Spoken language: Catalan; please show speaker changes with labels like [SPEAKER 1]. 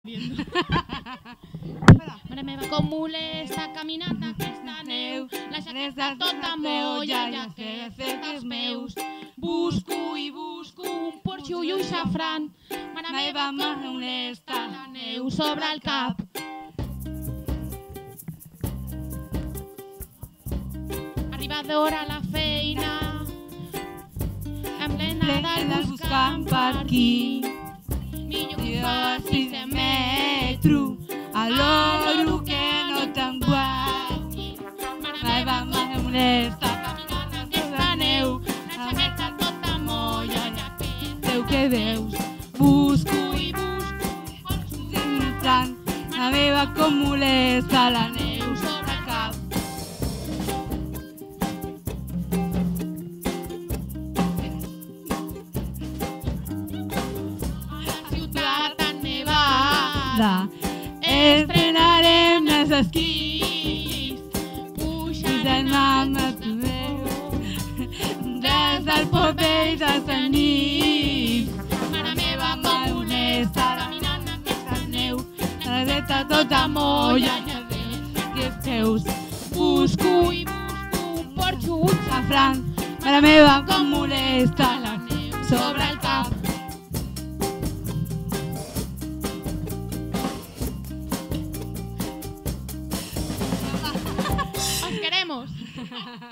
[SPEAKER 1] Mare meva, com molesta caminant aquesta neu, la jaqueta tota molla i els efectes meus. Busco i busco un porxo i un xafran, mare meva, com molesta la neu sobre el cap. Arribadora a la feina, en plena del buscant per aquí. Millor que facis de metro, a l'oro que no t'enguanyi. Mare meva, me molesta caminant aquesta neu, la jaqueta tota molla i aquest Déu que veus. Busco i busco, tant, mare meva, com molesta la neu sobre el cap. Estrenarem els esquís, pujarem amb el meu, des del Popeye i dels anís. Mare meva, com molesta caminant aquesta neu, la jaqueta tota molla i els peus. Busco i busco un porxo, un xafran, mare meva, com molesta la neu sobre el cap. ¡Os queremos!